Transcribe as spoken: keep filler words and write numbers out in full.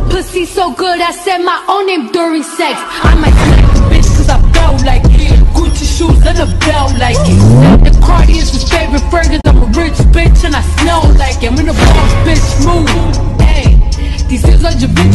Pussy so good, I said my own name during sex. I might smack a bitch cause I felt like it. Gucci shoes and a belt like it. The Cardi is his favorite fragrance. I'm a rich bitch and I smell like it. When the boss bitch move, hey, these is are your bitch.